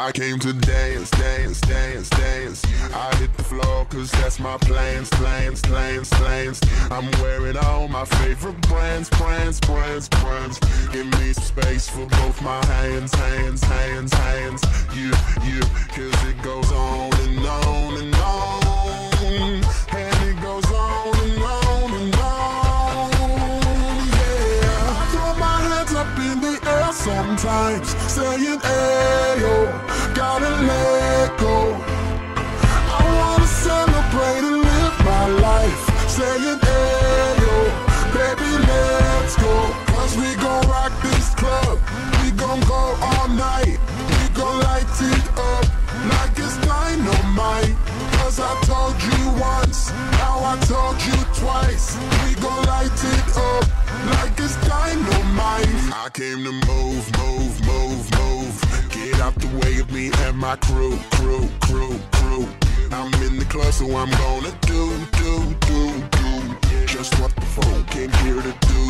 I came to dance, dance, dance, dance. I hit the floor cause that's my plans, plans, plans, plans. I'm wearing all my favorite brands, brands, brands, brands. Give me some space for both my hands, hands, hands, hands. You, cause it goes on and on and on. And it goes on and on and on. Yeah, I throw my hands up in the air sometimes, saying ayo, gotta let go. I wanna celebrate and live my life, saying ayo, baby let's go. Cause we gon' rock this club, we gon' go all night. We gon' light it up like it's dynamite. Cause I told you once, now I told you twice. We gon' light it up like it's dynamite. I came to move, move, move, move. Get out the way of me and my crew, crew, crew, crew. I'm in the club, so I'm gonna do just what the phone came here to do.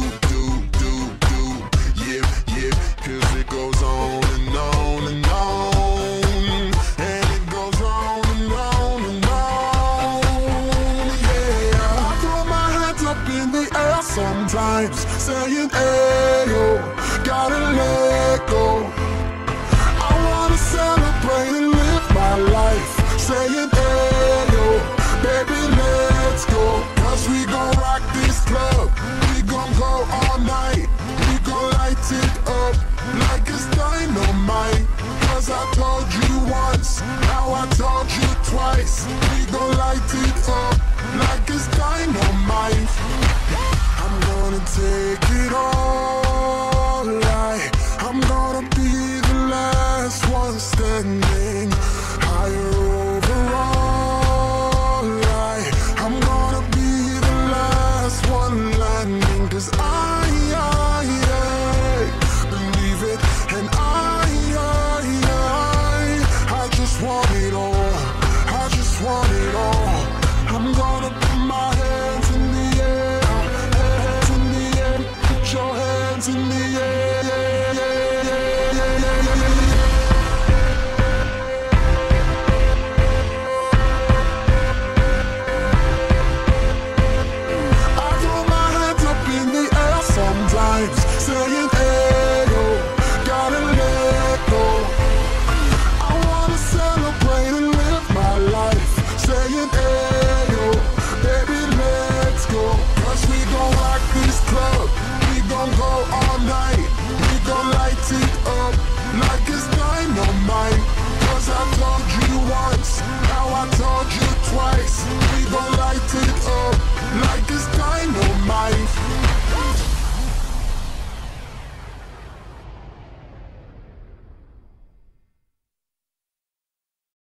Yeah, cause it goes on and on and on. And it goes on and on and on. Yeah, I throw my hands up in the air sometimes, saying ayo, gotta let go. I wanna celebrate and live my life, saying ayo, baby let's go. Cause we gon' rock this club, we gon' go all night. We gon' light it up like it's dynamite. Cause I told you once, now I told you twice. We gon' light it up like it's dynamite. I'm gonna take it all right. I'm gonna be the last one standing, higher overall right. I'm gonna be the last one landing. Cause I believe it, and I just want it all. I just want it all. I'm gonna put my hands in the air, hands in the air. Put your hands in the air. I throw my hands up in the air sometimes, saying ayo, gotta let go. I wanna celebrate and live my life, saying ayo, baby let's go. Cause we gon' rock this club, we gon' go all night.